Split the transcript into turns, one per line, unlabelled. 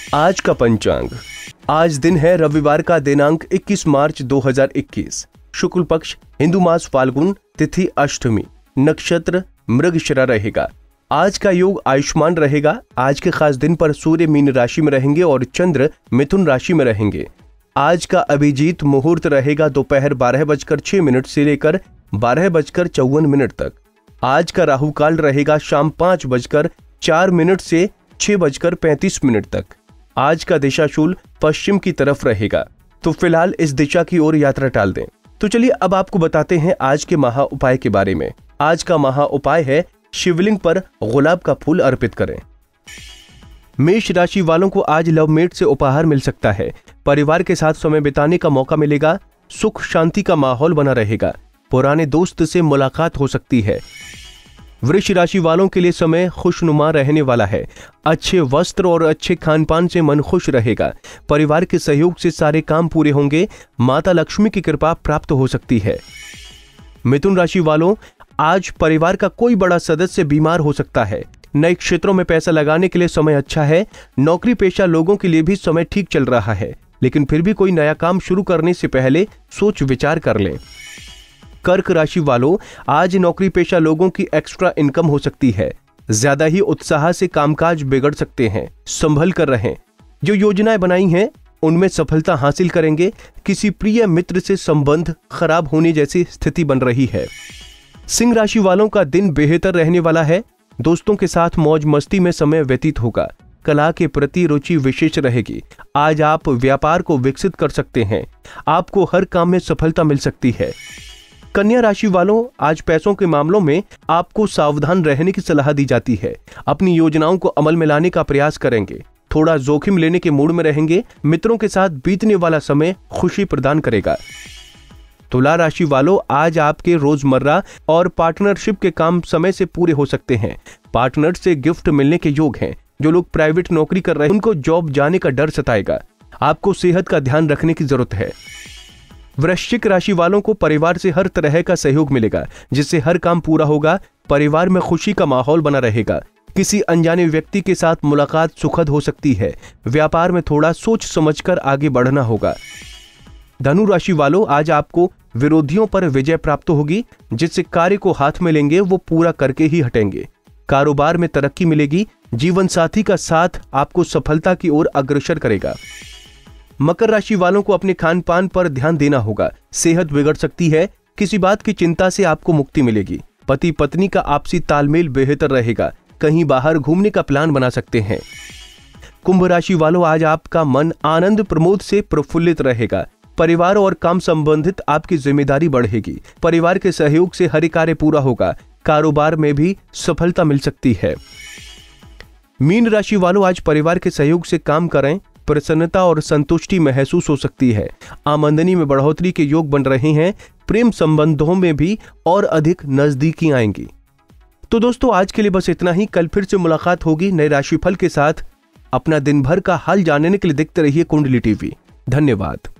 आज का पंचांग। आज दिन है रविवार का, दिनांक 21 मार्च 2021, शुक्ल पक्ष, हिंदू मास फाल्गुन, तिथि अष्टमी, नक्षत्र मृगशिरा रहेगा। आज का योग आयुष्मान रहेगा। आज के खास दिन पर सूर्य मीन राशि में रहेंगे और चंद्र मिथुन राशि में रहेंगे। आज का अभिजीत मुहूर्त रहेगा दोपहर 12:06 से लेकर 12:54 तक। आज का राहु काल रहेगा शाम 5:04 से 6:35 तक। आज का दिशाशूल पश्चिम की तरफ रहेगा, तो फिलहाल इस दिशा की ओर यात्रा टाल दें। तो चलिए अब आपको बताते हैं आज के महा उपाय के बारे में। आज का महा उपाय है शिवलिंग पर गुलाब का फूल अर्पित करें। मेष राशि वालों को आज लवमेट से उपहार मिल सकता है। परिवार के साथ समय बिताने का मौका मिलेगा। सुख शांति का माहौल बना रहेगा। पुराने दोस्त से मुलाकात हो सकती है। वृष राशि वालों के लिए समय खुशनुमा रहने वाला है। अच्छे वस्त्र और अच्छे खान पान से मन खुश रहेगा। परिवार के सहयोग से सारे काम पूरे होंगे। माता लक्ष्मी की कृपा प्राप्त हो सकती है। मिथुन राशि वालों, आज परिवार का कोई बड़ा सदस्य बीमार हो सकता है। नए क्षेत्रों में पैसा लगाने के लिए समय अच्छा है। नौकरी पेशा लोगों के लिए भी समय ठीक चल रहा है, लेकिन फिर भी कोई नया काम शुरू करने से पहले सोच विचार कर लें। कर्क राशि वालों, आज नौकरी पेशा लोगों की एक्स्ट्रा इनकम हो सकती है। ज्यादा ही उत्साह से कामकाज बिगड़ सकते हैं, संभल कर रहें। जो योजनाएं बनाई हैं उनमें सफलता हासिल करेंगे। किसी प्रिय मित्र से संबंध खराब होने जैसी स्थिति बन रही है। सिंह राशि वालों का दिन बेहतर रहने वाला है। दोस्तों के साथ मौज मस्ती में समय व्यतीत होगा। कला के प्रति रुचि विशेष रहेगी। आज आप व्यापार को विकसित कर सकते हैं। आपको हर काम में सफलता मिल सकती है। कन्या राशि वालों, आज पैसों के मामलों में आपको सावधान रहने की सलाह दी जाती है। अपनी योजनाओं को अमल में लाने का प्रयास करेंगे। थोड़ा जोखिम लेने के मूड में रहेंगे। मित्रों के साथ बीतने वाला समय खुशी प्रदान करेगा। तुला राशि वालों, आज आपके रोजमर्रा और पार्टनरशिप के काम समय से पूरे हो सकते हैं। पार्टनर से गिफ्ट मिलने के योग हैं। जो लोग प्राइवेट नौकरी कर रहे हैं उनको जॉब जाने का डर सताएगा। आपको सेहत का ध्यान रखने की जरूरत है। वृश्चिक राशि वालों को परिवार से हर तरह का सहयोग मिलेगा, जिससे हर काम पूरा होगा। परिवार में खुशी का माहौल बना रहेगा। किसी अनजाने व्यक्ति के साथ मुलाकात सुखद हो सकती है। व्यापार में थोड़ा सोच समझकर आगे बढ़ना होगा। धनु राशि वालों, आज आपको विरोधियों पर विजय प्राप्त होगी। जिससे कार्य को हाथ में लेंगे वो पूरा करके ही हटेंगे। कारोबार में तरक्की मिलेगी। जीवन साथी का साथ आपको सफलता की ओर अग्रसर करेगा। मकर राशि वालों को अपने खान पान पर ध्यान देना होगा। सेहत बिगड़ सकती है। किसी बात की चिंता से आपको मुक्ति मिलेगी। पति पत्नी का आपसी तालमेल बेहतर रहेगा। कहीं बाहर घूमने का प्लान बना सकते हैं। कुंभ राशि वालों, आज आपका मन आनंद प्रमोद से प्रफुल्लित रहेगा। परिवार और काम संबंधित आपकी जिम्मेदारी बढ़ेगी। परिवार के सहयोग से हर कार्य पूरा होगा। कारोबार में भी सफलता मिल सकती है। मीन राशि वालों, आज परिवार के सहयोग से काम करें। प्रसन्नता और संतुष्टि महसूस हो सकती है। आमदनी में बढ़ोतरी के योग बन रहे हैं। प्रेम संबंधों में भी और अधिक नजदीकी आएंगी। तो दोस्तों, आज के लिए बस इतना ही। कल फिर से मुलाकात होगी नए राशिफल के साथ। अपना दिन भर का हाल जानने के लिए देखते रहिए कुंडली टीवी। धन्यवाद।